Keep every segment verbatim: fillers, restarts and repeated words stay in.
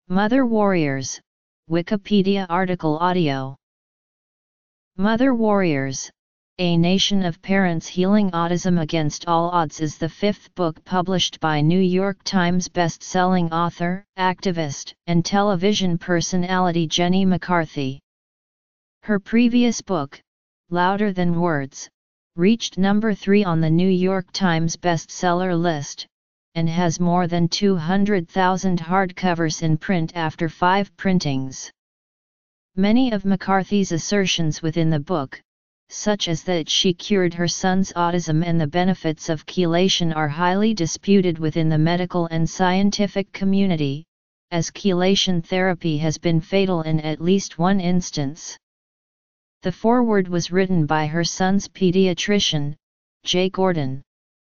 Mother Warriors, Wikipedia article audio. Mother Warriors, A Nation of Parents Healing Autism Against All Odds is the fifth book published by New York Times best-selling author, activist, and television personality Jenny McCarthy. Her previous book, Louder Than Words, reached number three on the New York Times bestseller list, and has more than two hundred thousand hardcovers in print after five printings. Many of McCarthy's assertions within the book, such as that she cured her son's autism and the benefits of chelation, are highly disputed within the medical and scientific community, as chelation therapy has been fatal in at least one instance. The foreword was written by her son's pediatrician, Jay Gordon.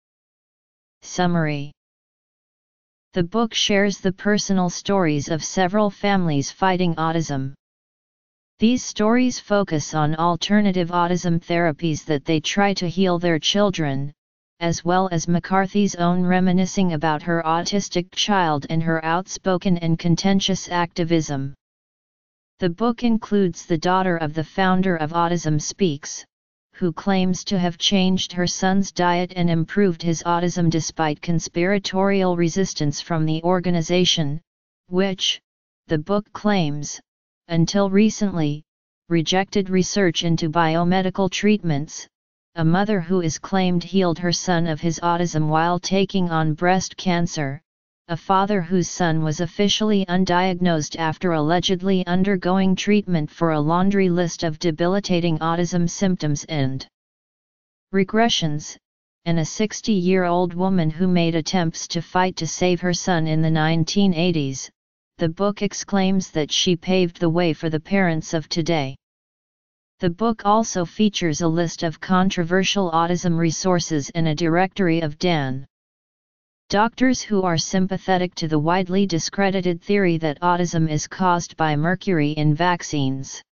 Summary. The book shares the personal stories of several families fighting autism. These stories focus on alternative autism therapies that they try to heal their children, as well as McCarthy's own reminiscing about her autistic child and her outspoken and contentious activism. The book includes the daughter of the founder of Autism Speaks, who claims to have changed her son's diet and improved his autism despite conspiratorial resistance from the organization, which, the book claims, until recently, rejected research into biomedical treatments. A mother who is claimed healed her son of his autism while taking on breast cancer, a father whose son was officially undiagnosed after allegedly undergoing treatment for a laundry list of debilitating autism symptoms and regressions, and a sixty-year-old woman who made attempts to fight to save her son in the nineteen eighties. The book exclaims that she paved the way for the parents of today. The book also features a list of controversial autism resources and a directory of Dan. Doctors who are sympathetic to the widely discredited theory that autism is caused by mercury in vaccines.